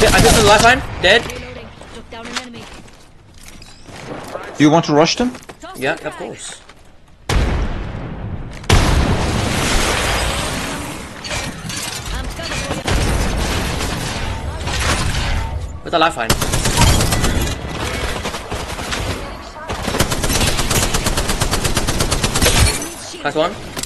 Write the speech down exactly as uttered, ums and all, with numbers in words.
I just on the lifeline. Dead. Reloading. Took down an enemy. Do you want to rush them? Yeah, of course. I'm coming for you. With the lifeline. Nice one.